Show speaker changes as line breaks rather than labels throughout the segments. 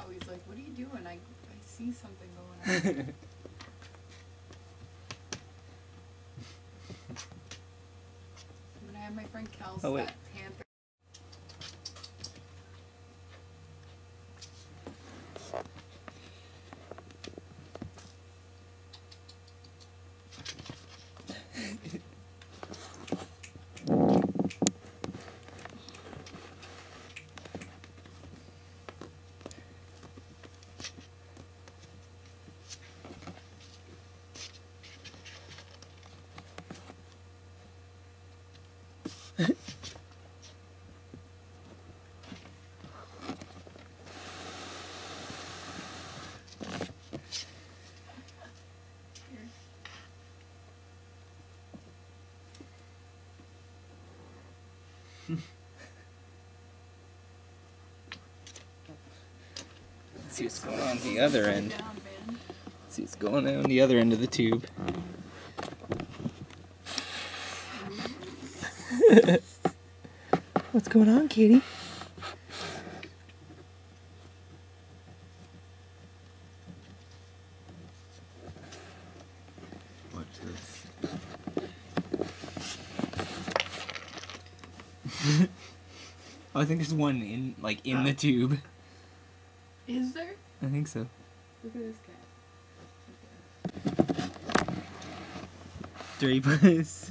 now. He's like, what are you doing? I see something going on. When I have my friend Kel's that panther.
Let's see what's going on the other end. See what's going on the other end of the tube. What's going on, Kitty?
Watch this.
Oh, I think there's one in the tube.
Is there?
I think so.
Look at this cat.
Drapers.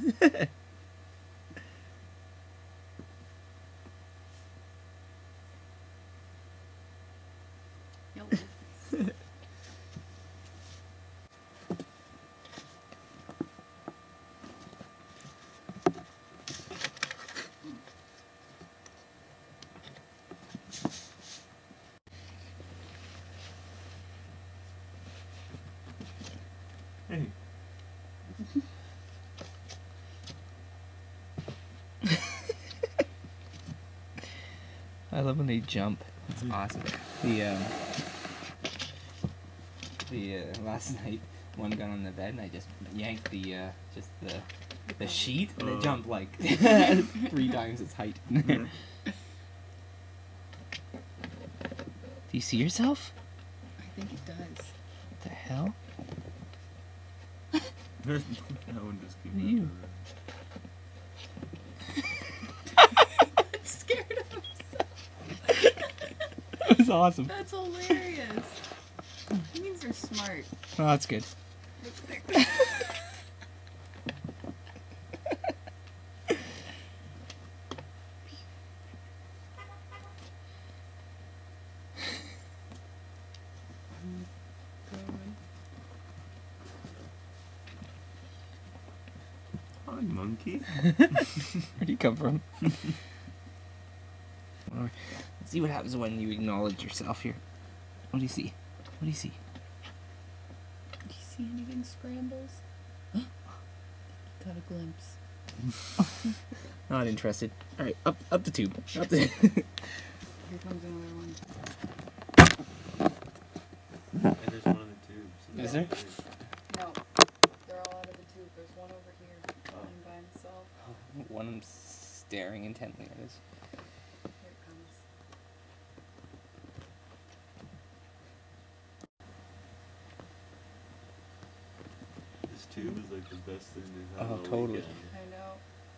Hey.
I love when they jump. It's awesome. The last night, one got on the bed and I just yanked the sheet and it jumped like 3 times its height. Do you see yourself?
I think it does.
What the hell?
That one just came out.
You.
It's scared of himself.
That was awesome.
That's hilarious. It means they're smart.
Oh, that's good.
Hi, monkey.
Where'd he come from? Let's see what happens when you acknowledge yourself here. What do you see? What do you see?
Do you see anything scrambles? Got a glimpse.
Not interested. All right, up the tube. Up the.
Here comes another one.
Hey, there's one in the tube.
Is there?
No, they're all out of the tube. There's one over here, running by himself.
One of them staring intently at us.
Here it comes.
This tube is like the best thing they've had
Oh,
all
totally.
weekend.
I know.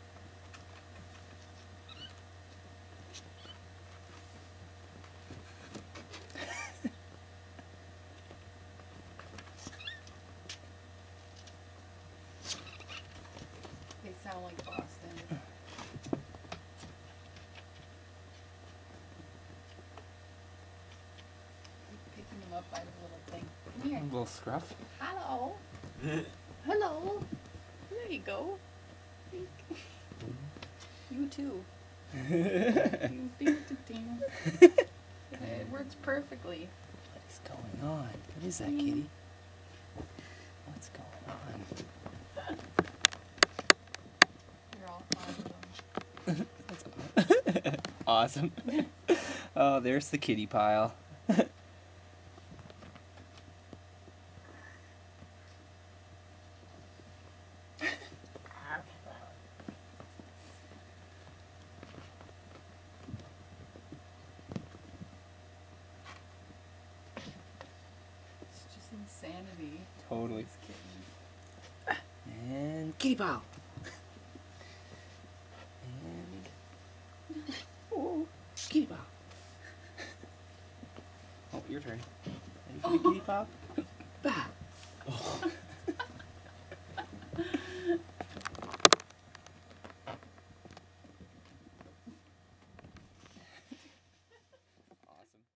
They sound like Boston. Picking them up by the little thing. Come here.
A little scruff.
Hello. Hello. There you go. You too. You big Tina. It works perfectly.
What is going on? What is that, kitty? What's going on?
You're all 5 of them.
Awesome. Oh, there's the kitty pile.
insanity.
Totally.
This kitten.
And kitty paw. And oh, kitty paw. Oh, your turn. Ready for the kitty paw? Bah.
Oh.